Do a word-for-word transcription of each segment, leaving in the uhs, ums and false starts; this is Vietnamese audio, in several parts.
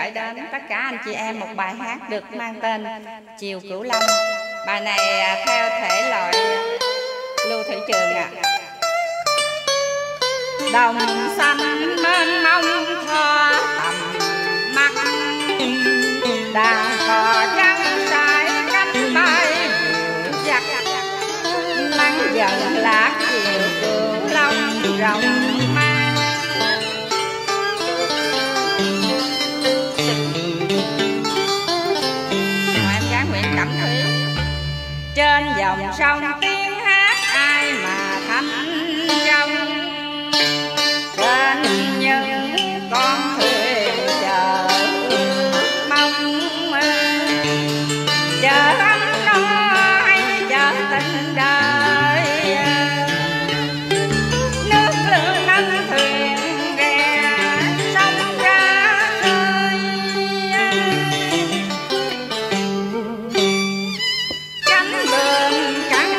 gửi đến tất cả anh chị em một bài hát được mang tên Chiều Cửu Long. Bài này theo thể loại Lưu Thủy Trường ạ. À. Đồng xanh mênh mông thọ tầm mắt, đàn cò trắng trải cánh bay giặt, nắng dần lá chiều Cửu Long rộng mang. Em gái Nguyễn Cẩm Thủy. Trên dòng sông tiếng hát ai mà thanh trong, trên những con thuyền chờ mong, chờ ấm no hay chờ tình đời. Nước lương nâng thuyền ghe sông ra khơi, cánh bờm cánh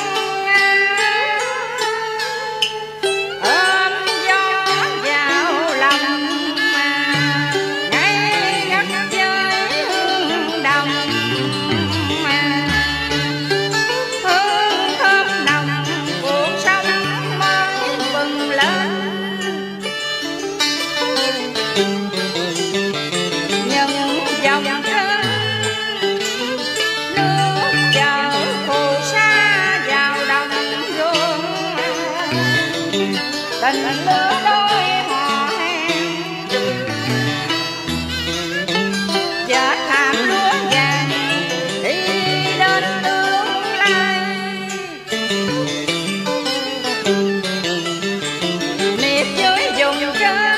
ôm gió vào lòng, ngay ngắt với hương đồng, hương thơm nồng cuộc sống mới bừng lên. Những dòng kênh nước chảy phù sa vào đồng ruộng, tình lứa đôi họ hẹn chợt thảm lúa vàng đi đến tương lai. Miệt dưới vùng trên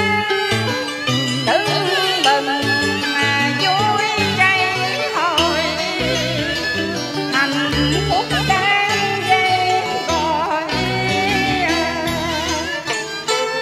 tưng bừng mà vui cháy hồi, hạnh phúc đang dây gọi.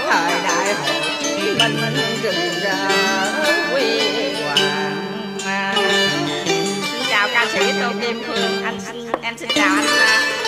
thời đại Hồ Chí Minh rực rỡ huy hoàng. Xin chào ca sĩ Tô Kim Phương, anh em xin chào anh.